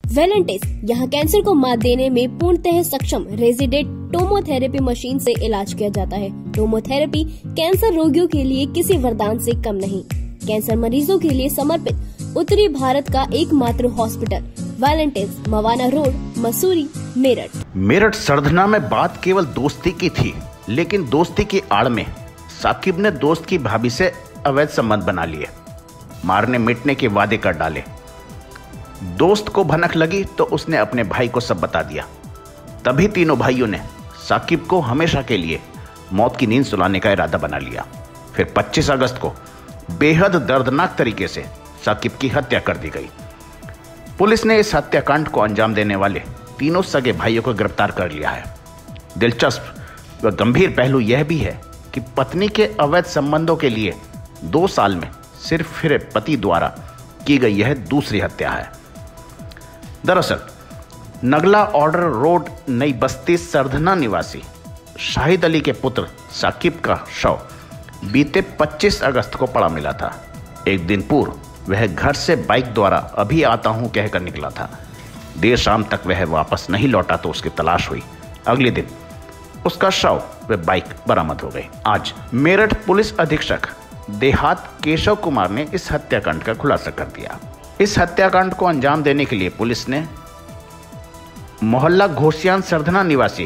Valentis यहाँ cancer को मात देने में पूर्णतः सक्षम रेजिडेंट टोमोथेरेपी मशीन से इलाज किया जाता है। टोमोथेरेपी कैंसर रोगियों के लिए किसी वरदान से कम नहीं। कैंसर मरीजों के लिए समर्पित उत्तरी भारत का एकमात्र hospital Valentis, Mawana road, Mussoorie, Meerut. Meerut Sardhana में बात केवल दोस्ती की थी, लेकिन दोस्ती की आड़ में साकिब ने दोस्त की भाभी से अवैध संबंध बना लिए, मारने मिटने के वादे कर डाले। दोस्त को भनक लगी तो उसने अपने भाई को सब बता दिया। तभी तीनों भाइयों ने साकिब को हमेशा के लिए मौत की नींद सुलाने का इरादा बना लिया। फिर 25 अगस्त को बेहद दर्दनाक तरीके से साकिब की हत्या कर दी गई। पुलिस ने इस हत्याकांड को अंजाम देने वाले तीनों सगे भाइयों को गिरफ्तार कर लिया है। दिलचस्प व गंभीर पहलू यह भी है कि पत्नी के अवैध संबंधों के लिए 2 साल में सिर्फ पति द्वारा की गई यह दूसरी हत्या है। दरअसल नगला ऑर्डर रोड, नई बस्ती, सरधना निवासी शाहिद अली के पुत्र साकिब का शव बीते 25 अगस्त को पड़ा मिला था। एक दिन पूर्व वह घर से बाइक द्वारा अभी आता हूं कहकर निकला था। देर शाम तक वह वापस नहीं लौटा तो उसकी तलाश हुई। अगले दिन उसका शव व बाइक बरामद हो गई। आज मेरठ पुलिस अधीक्षक देहात केशव कुमार ने इस हत्याकांड का खुलासा कर दिया। इस हत्याकांड को अंजाम देने के लिए पुलिस ने मोहल्ला घोसियान सरधना निवासी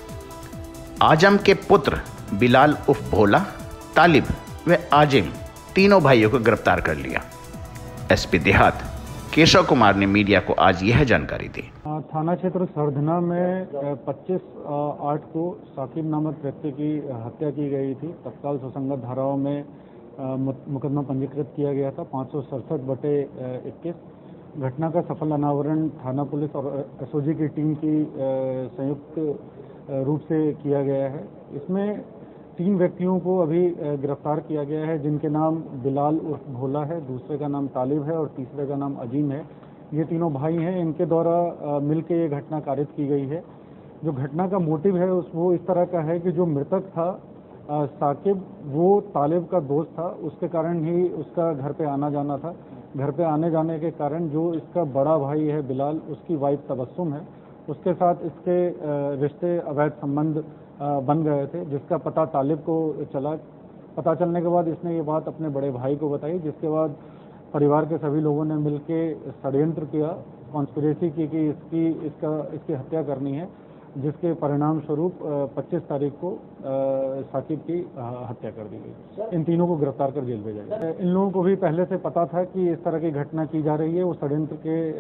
आजम के पुत्र बिलाल उर्फ भोला, तालिब व आजिम तीनों भाइयों को गिरफ्तार कर लिया। एसपी देहात केशव कुमार ने मीडिया को आज यह जानकारी दी। थाना क्षेत्र सरधना में 25/8 को साकिब नामक व्यक्ति की हत्या की गई थी। तत्काल सुसंगत धाराओं में मुकदमा पंजीकृत किया गया था 567/21। घटना का सफल अनावरण थाना पुलिस और एसओजी की टीम की संयुक्त रूप से किया गया है। इसमें 3 व्यक्तियों को अभी गिरफ्तार किया गया है, जिनके नाम बिलाल उर्फ भोला है, दूसरे का नाम तालिब है और तीसरे का नाम अजीम है। ये तीनों भाई हैं। इनके द्वारा मिलकर ये घटना कारित की गई है। जो घटना का मोटिव है वो इस तरह का है कि जो मृतक था साकिब, वो तालिब का दोस्त था। उसके कारण ही उसका घर पे आना जाना था। घर पे आने जाने के कारण जो इसका बड़ा भाई है बिलाल, उसकी वाइफ तबस्सुम है, उसके साथ इसके रिश्ते अवैध संबंध बन गए थे, जिसका पता तालिब को चला। पता चलने के बाद इसने ये बात अपने बड़े भाई को बताई, जिसके बाद परिवार के सभी लोगों ने मिलकर षड्यंत्र किया, कॉन्स्पिरेसी की कि इसकी हत्या करनी है, जिसके परिणाम स्वरूप 25 तारीख को साकिब की हत्या कर दी गई। इन तीनों को गिरफ्तार कर जेल भेजा गया। इन लोगों को भी पहले से पता था कि इस तरह की घटना की जा रही है। वो षड्यंत्र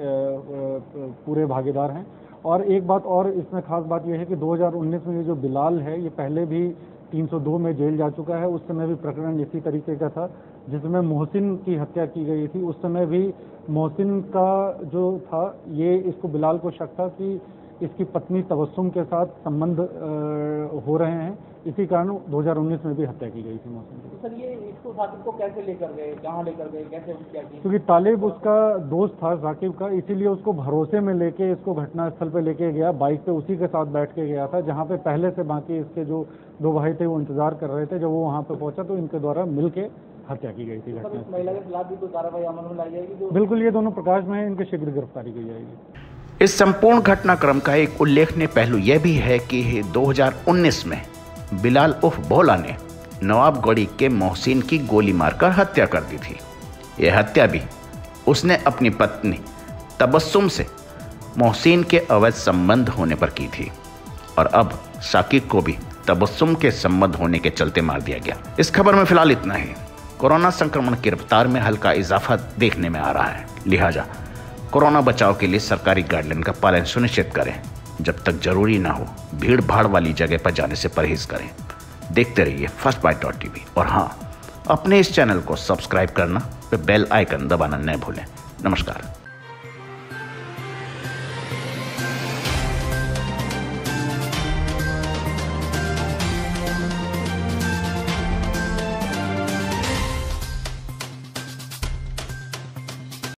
के पूरे भागीदार हैं। और एक बात और इसमें खास बात यह है कि 2019 में ये जो बिलाल है, ये पहले भी 302 में जेल जा चुका है। उस समय भी प्रकरण इसी तरीके का था, जिसमें मोहसिन की हत्या की गई थी। उस समय भी मोहसिन का जो था, ये इसको बिलाल को शक था कि इसकी पत्नी तबस्सुम के साथ संबंध हो रहे हैं। इसी कारण 2019 में भी हत्या की गई थी मोहसिन की। सर, ये इसको साकिब को कैसे लेकर गए, कहाँ लेकर गए, कैसे क्या किया? क्योंकि तालिब उसका दोस्त था साकिब का, इसीलिए उसको भरोसे में लेके इसको घटनास्थल पे लेके गया। बाइक पे उसी के साथ बैठ के गया था, जहाँ पे पहले से बाकी इसके जो 2 भाई थे वो इंतजार कर रहे थे। जब वो वहाँ पे पहुंचा तो इनके द्वारा मिलके हत्या की गई थी। घटना महिला के खिलाफ भी कोई कार्रवाई अमल में लाई जाएगी? बिल्कुल, ये दोनों प्रकाश में है, इनके शीघ्र गिरफ्तारी की जाएगी। इस संपूर्ण घटनाक्रम का एक उल्लेखनीय पहलू यह भी है कि 2019 में बिलाल उर्फ भोला ने नवाबगढ़ी के मोहसिन की गोली मारकर हत्या कर दी थी। यह हत्या भी उसने अपनी पत्नी तबस्सुम से मोहसिन के अवैध संबंध होने पर की थी। और अब साकिब को भी तबस्सुम के संबंध होने के चलते मार दिया गया। इस खबर में फिलहाल इतना ही। कोरोना संक्रमण की रफ्तार में हल्का इजाफा देखने में आ रहा है, लिहाजा कोरोना बचाव के लिए सरकारी गाइडलाइन का पालन सुनिश्चित करें। जब तक जरूरी ना हो, भीड़ भाड़ वाली जगह पर जाने से परहेज करें। देखते रहिए फर्स्टबाइट.tv और हाँ, अपने इस चैनल को सब्सक्राइब करना व बेल आइकन दबाना न भूलें। नमस्कार।